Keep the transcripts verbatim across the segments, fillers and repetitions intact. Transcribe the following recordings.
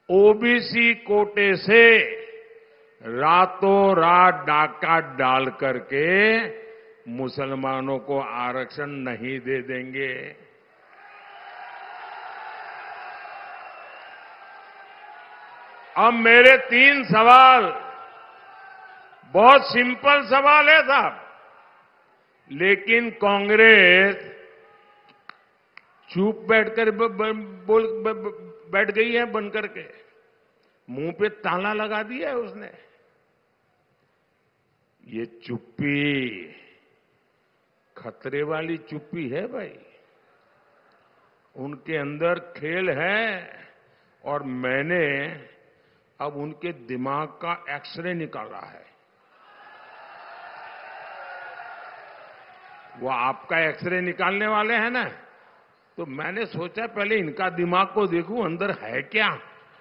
OBC कोटे से रातों रात डाका डाल करके मुसलमानों को आरक्षण नहीं दे देंगे। अब मेरे तीन सवाल, बहुत सिंपल सवाल है साहब, लेकिन कांग्रेस चुप बैठकर बोल बैठ गई है, बन करके मुंह पे ताला लगा दिया है उसने। ये चुप्पी खतरे वाली चुप्पी है भाई। उनके अंदर खेल है और मैंने अब उनके दिमाग का एक्सरे निकाला है। वो आपका एक्सरे निकालने वाले हैं ना, तो मैंने सोचा पहले इनका दिमाग को देखूं अंदर है क्या।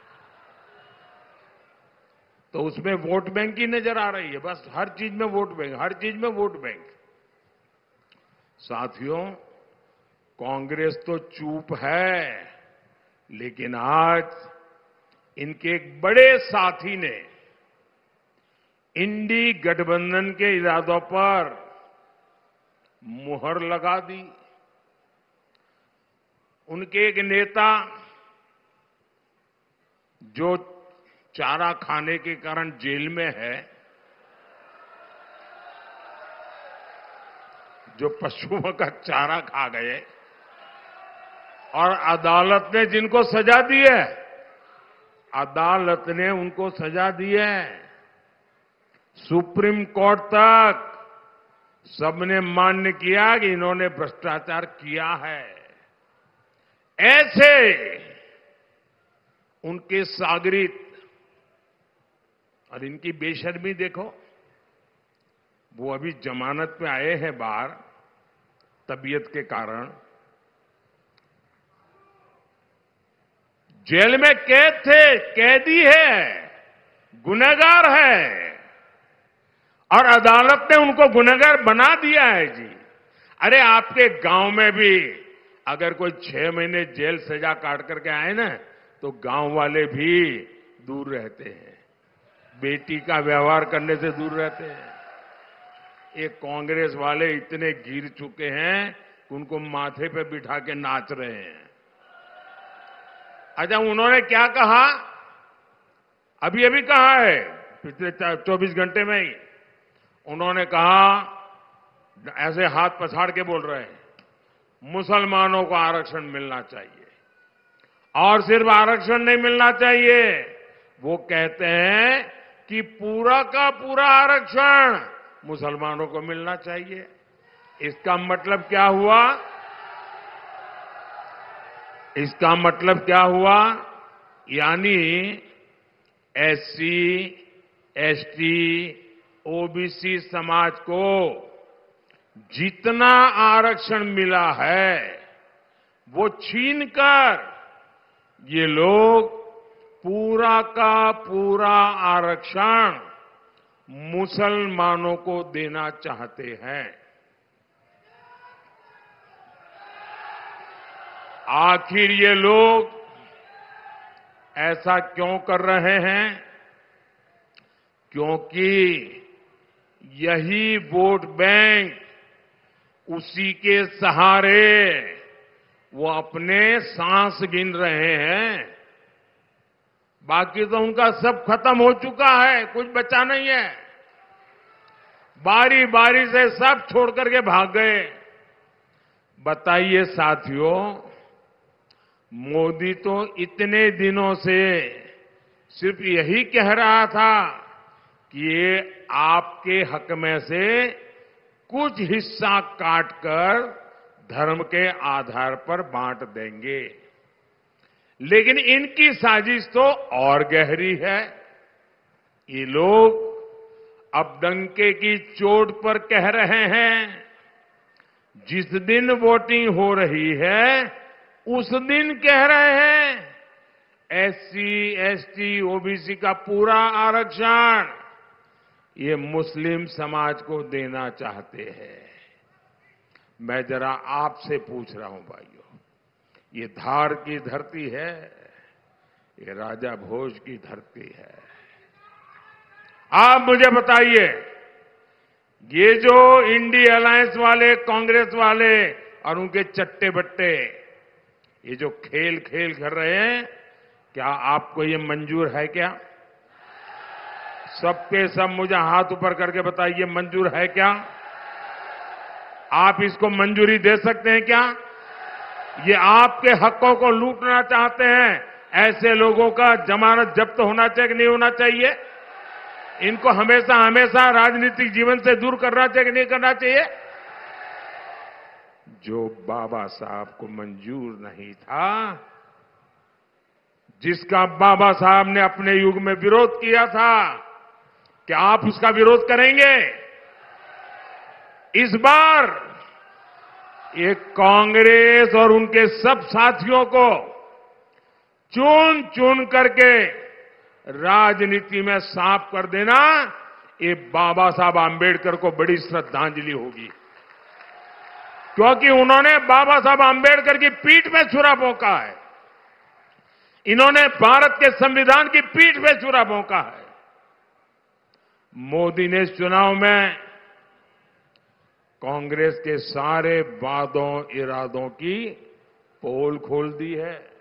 तो उसमें वोट बैंक ही नजर आ रही है, बस हर चीज में वोट बैंक, हर चीज में वोट बैंक। साथियों, कांग्रेस तो चुप है, लेकिन आज इनके एक बड़े साथी ने इंडी गठबंधन के इरादों पर मुहर लगा दी। उनके एक नेता जो चारा खाने के कारण जेल में है, जो पशुओं का चारा खा गए और अदालत ने जिनको सजा दी है, अदालत ने उनको सजा दी है, सुप्रीम कोर्ट तक सबने मान्य किया कि इन्होंने भ्रष्टाचार किया है। ऐसे उनके सागरित और इनकी बेशर्मी देखो। वो अभी जमानत में आए हैं बाहर तबीयत के कारण, जेल में कैद थे, कैदी है, गुनहगार है, और अदालत ने उनको गुनहगार बना दिया है जी। अरे आपके गांव में भी अगर कोई छह महीने जेल सजा काट करके आए ना, तो गांव वाले भी दूर रहते हैं, बेटी का व्यवहार करने से दूर रहते हैं। ये कांग्रेस वाले इतने गिर चुके हैं कि उनको माथे पे बिठा के नाच रहे हैं। अच्छा, उन्होंने क्या कहा, अभी अभी कहा है, पिछले चौबीस घंटे में ही उन्होंने कहा, ऐसे हाथ पछाड़ के बोल रहे हैं, मुसलमानों को आरक्षण मिलना चाहिए। और सिर्फ आरक्षण नहीं मिलना चाहिए, वो कहते हैं कि पूरा का पूरा आरक्षण मुसलमानों को मिलना चाहिए। इसका मतलब क्या हुआ? इसका मतलब क्या हुआ? यानी एससी, एसटी, ओबीसी समाज को जितना आरक्षण मिला है वो छीनकर ये लोग पूरा का पूरा आरक्षण मुसलमानों को देना चाहते हैं। आखिर ये लोग ऐसा क्यों कर रहे हैं? क्योंकि यही वोट बैंक, उसी के सहारे वो अपने सांस गिन रहे हैं। बाकी तो उनका सब खत्म हो चुका है, कुछ बचा नहीं है। बारी बारी से सब छोड़ करके भाग गए। बताइए साथियों, मोदी तो इतने दिनों से सिर्फ यही कह रहा था कि ये आपके हक में से कुछ हिस्सा काटकर धर्म के आधार पर बांट देंगे, लेकिन इनकी साजिश तो और गहरी है। ये लोग अब डंके की चोट पर कह रहे हैं, जिस दिन वोटिंग हो रही है उस दिन कह रहे हैं एससी, एसटी, ओबीसी का पूरा आरक्षण ये मुस्लिम समाज को देना चाहते हैं। मैं जरा आपसे पूछ रहा हूं भाइयों, ये धार की धरती है, ये राजा भोज की धरती है। आप मुझे बताइए, ये जो इंडी अलायंस वाले, कांग्रेस वाले और उनके चट्टे बट्टे ये जो खेल खेल कर रहे हैं, क्या आपको ये मंजूर है? क्या सबके सब मुझे हाथ ऊपर करके बताइए, मंजूर है क्या? आप इसको मंजूरी दे सकते हैं क्या? ये आपके हकों को लूटना चाहते हैं, ऐसे लोगों का जमानत जब्त होना चाहिए कि नहीं होना चाहिए? इनको हमेशा हमेशा राजनीतिक जीवन से दूर करना चाहिए कि नहीं करना चाहिए? जो बाबा साहब को मंजूर नहीं था, जिसका बाबा साहब ने अपने युग में विरोध किया था, क्या आप उसका विरोध करेंगे? इस बार ये कांग्रेस और उनके सब साथियों को चुन चुन करके राजनीति में साफ कर देना, ये बाबा साहब आंबेडकर को बड़ी श्रद्धांजलि होगी, क्योंकि उन्होंने बाबा साहब आंबेडकर की पीठ पे छुरा भोंका है। इन्होंने भारत के संविधान की पीठ पे छुरा भोंका है। मोदी ने इस चुनाव में कांग्रेस के सारे वादों इरादों की पोल खोल दी है।